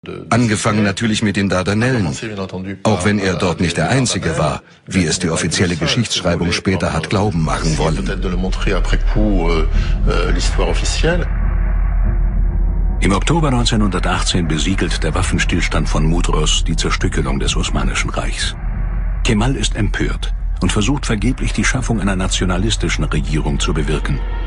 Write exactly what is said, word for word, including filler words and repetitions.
Angefangen natürlich mit den Dardanellen, auch wenn er dort nicht der Einzige war, wie es die offizielle Geschichtsschreibung später hat glauben machen wollen. Im Oktober neunzehnhundertachtzehn besiegelt der Waffenstillstand von Mudros die Zerstückelung des Osmanischen Reichs. Kemal ist empört und versucht vergeblich, die Schaffung einer nationalistischen Regierung zu bewirken.